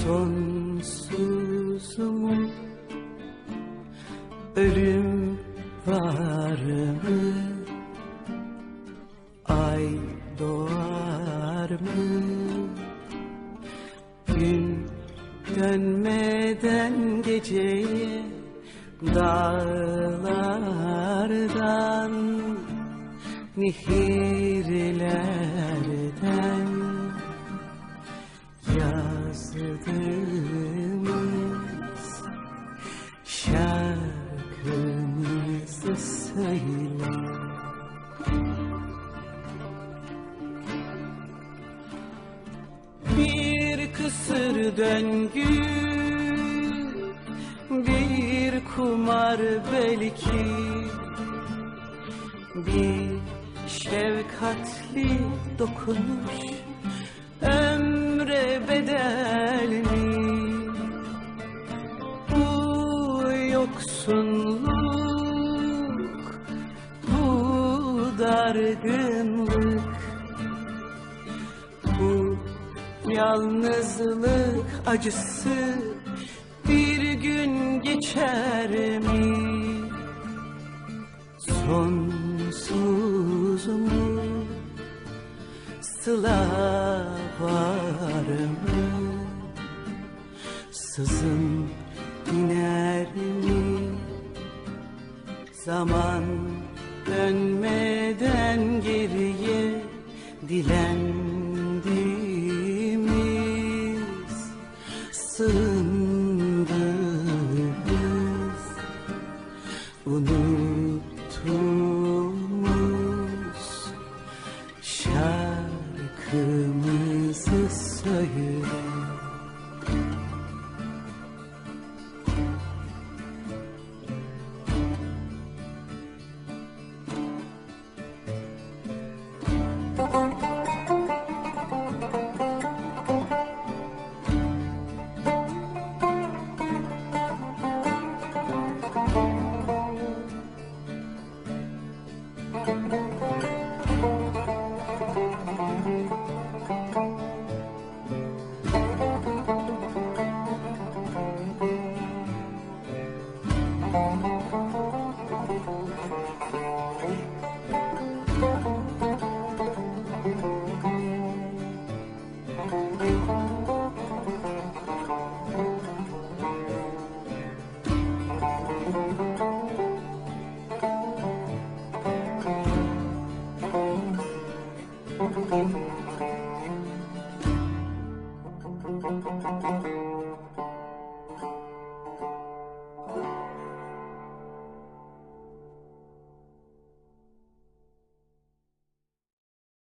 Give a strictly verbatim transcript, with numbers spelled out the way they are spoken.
Sonsuz mu? Ölüm var mı? Ay doğar mı? Gün dönmeden geceye dağlardan, nehirlerden yazdığımız şarkımızı söyle. Bir kısır döngü, bir kumar belki, bir şefkatli dokunuş ömre bedel mi? Bu yoksunluk, bu dargınlık, bu yalnızlık acısı bir gün geçer mi? Sonsuz mu? Sıla var mı? Sızın iner mi? Zaman dönmeden geriye dilendiğimiz, sığındığımız, unuttuğumuz şarkımızı söyle. Thank you.